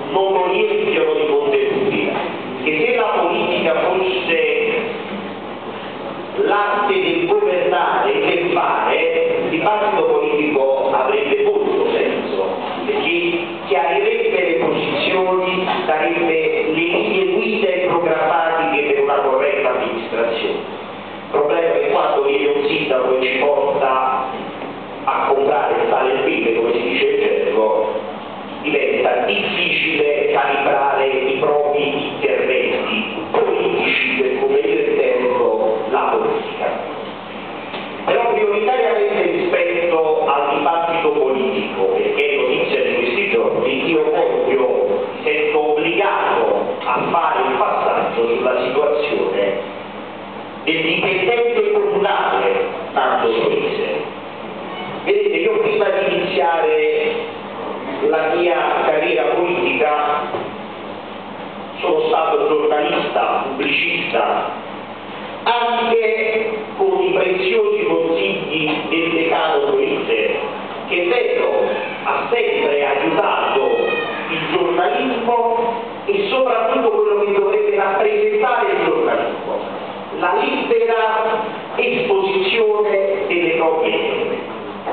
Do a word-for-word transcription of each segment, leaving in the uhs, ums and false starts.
non lo riempiono di contenuti, che se la politica fosse l'arte del governare e del fare, il dibattito politico avrebbe molto senso, perché chiarirebbe le posizioni, darebbe le linee guida e programmatiche per una corretta amministrazione. Il problema è che quando viene un sindaco e ci porta a comprare il sale e il pepe, come si dice in gergo, diventa difficile calibrare i propri interventi politici per come io intendo la politica. Però prioritariamente rispetto al dibattito politico, perché è notizia di questi giorni, io voglio, mi sento obbligato a fare il passaggio sulla situazione del dipendente comunale Nando Troise. Vedete, io prima di iniziare la mia carriera politica sono stato giornalista, pubblicista, anche con i preziosi consigli del decano Troise, che è vero, ha sempre aiutato il giornalismo e soprattutto quello che dovrebbe rappresentare il giornalismo, la libera esposizione delle proprie idee.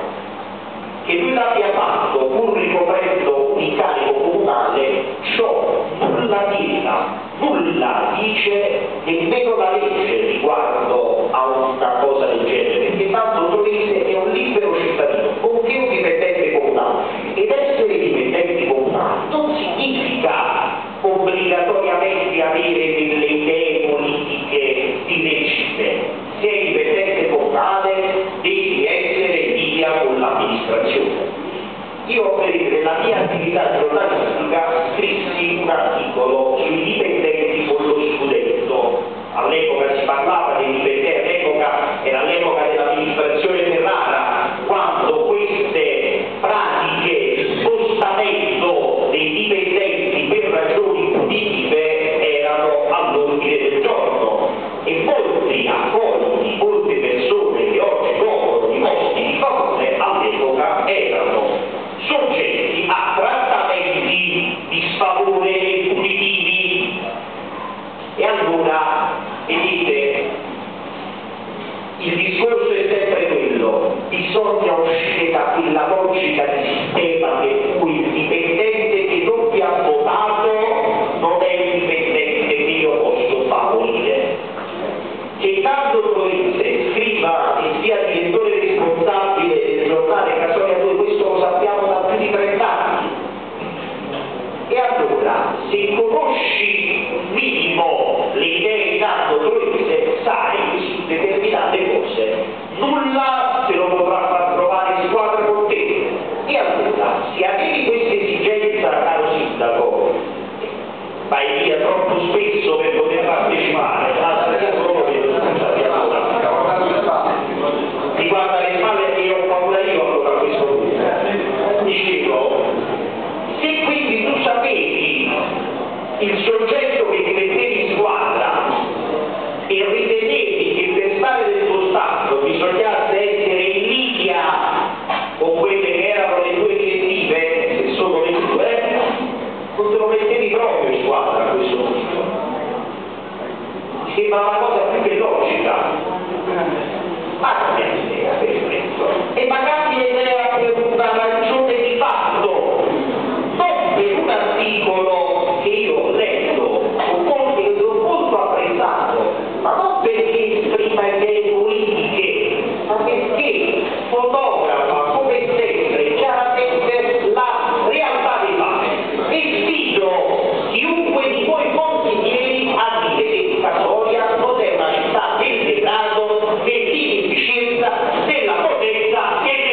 Che lui l'abbia fatto pur ricoprendo un incarico comunale, ciò nulla vieta, nulla dice nemmeno la legge riguardo a una cosa del genere, perché tanto Troise è un libero cittadino, nonché un dipendente comunale, ed essere dipendenti comunali non significa obbligatoriamente avere delle idee politiche dirette. Se è dipendente comunale devi essere in linea con l'amministrazione. Io nella mia attività giornalistica scrissi un articolo sui dipendenti con lo scudetto. All'epoca si parlava dei dipendenti, all'epoca era l'epoca dell'amministrazione Ferrara, quando queste pratiche di spostamento dei dipendenti per ragioni punitive erano all'ordine del giorno e molti accolti, molte persone che oggi godono di posti di favore all'epoca erano soggetti a trattamenti di sfavore e punitivi. E allora, vedete, il discorso è sempre quello: bisogna uscire da quella logica di sistema per cui il dipendente che non vi ha votato non è il dipendente che io posso favorire. Che Nando Troise scriva e sia direttore responsabile del giornale Casonia due, questo lo sappiamo da più di trent'anni. E allora, se conosci un minimo le idee di Nando Troise, sai che su determinate cose nulla se lo potrà far trovare squadra con te. E allora, se avevi questa esigenza, caro sindaco, vai via troppo spesso per poter partecipare, ti guarda le spalle e ho paura io allora a questo punto. Dicevo, se quindi tu sapevi il soggetto che ti mettevi in squadra e ritenevi che per stare nel tuo stato bisognasse essere in linea con quelle che erano le tue direttive, se sono le tue, non te lo mettevi proprio in squadra a questo punto. Mi sembra una cosa più che logica. Ma cambia idea per questo. E ma cambia idea per una ragione di fatto, non per un articolo che io ho letto, con molti che ho molto apprezzato, ma non perché esprima idee politiche, ma perché fotografa come sempre chiaramente la realtà dei fatti. E sfido chiunque di voi consiglieri a dire che Casonia non è una città del degrado, dell'inefficienza, della potenza e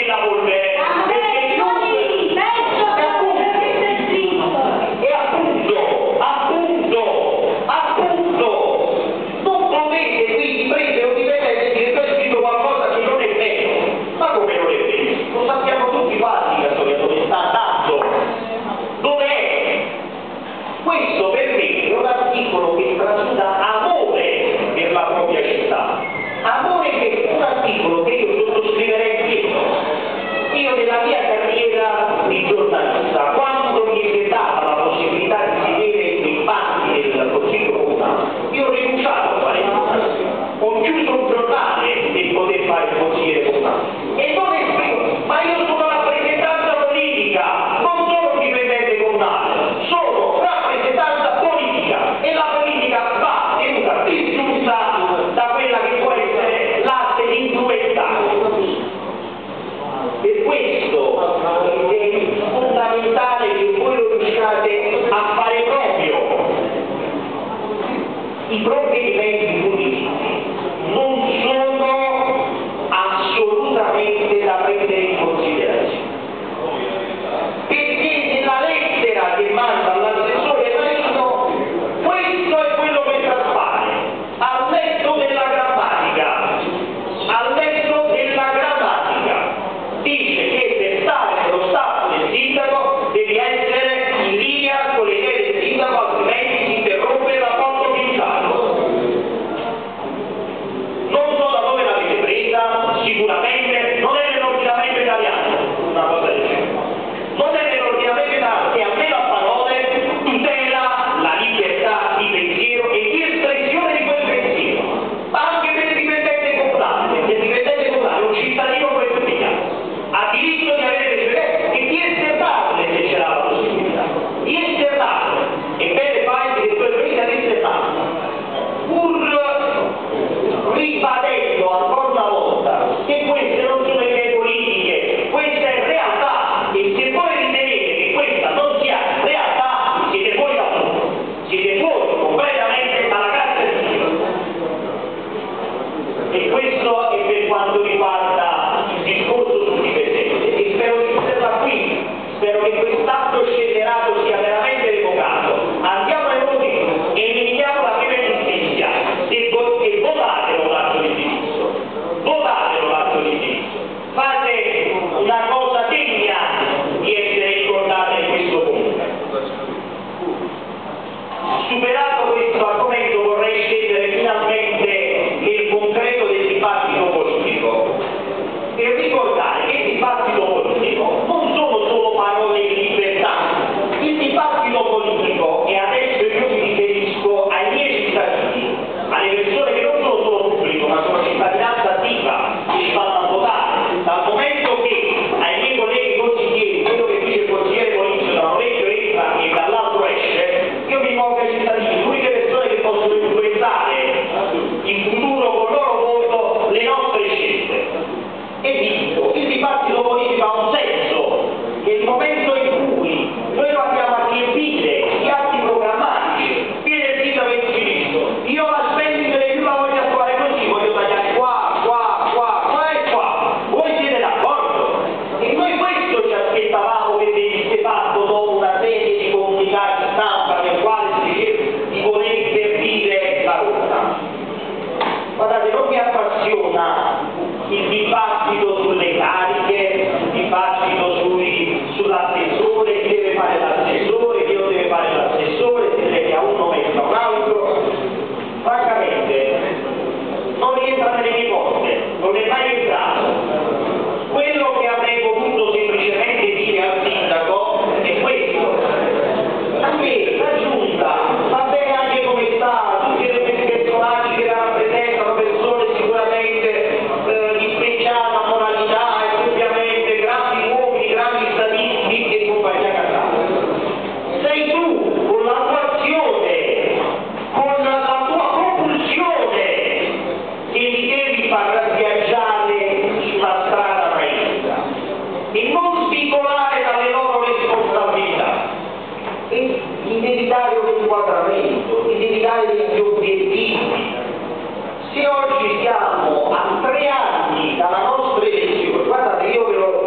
superato questo argomento vorrei scendere finalmente nel concreto del dibattito politico e ricordare che il dibattito politico non sono solo parole di libertà, il dibattito politico, e adesso io mi riferisco ai miei cittadini, alle persone che non sono solo pubblico ma sono cittadinanza attiva, che ci vanno a votare, dal momento che ai miei colleghi consiglieri quello che dice il consigliere Polizio da un orecchio entra e dall'altro esce, io mi rivolgo ai cittadini, l'uniche persone che possono influenzare in futuro con il loro voto le nostre scelte. E dico, il dibattito politico ha un senso, che il momento in cui noi lo andiamo a riempire gli atti programmatici, viene il dito avessi visto, io la spending review la voglio attuare così, voglio tagliare qua, qua, qua, qua e qua, voi siete d'accordo? E noi questo ci aspettavamo che venisse fatto dopo una serie di comunicati stampa nel quale si diceva di voler intervenire la rotta. Guardate, non mi appassiona il dibattito sulle cariche, il dibattito sui, sull'assessore, chi deve fare l'assessore, chi non deve fare l'assessore, si deve a uno mettere a un altro. Francamente, non rientra nelle mie cose, non è mai entrato. Quello che avrei potuto semplicemente dire al sindaco è questo. A me la giunta va bene anche come sta, tutti questi personaggi che la rappresentano, persone sicuramente eh, di speciale moralità e ovviamente grandi uomini, grandi statisti e compagnia cantante. Sei tu con la tua azione, con la tua propulsione che mi devi far viaggiare sulla strada maestra e non svicolare dalle loro responsabilità. E mi devi dare un inquadramento, mi devi dare degli obiettivi. Se oggi siamo a tre anni dalla nostra elezione, guardate, io ve lo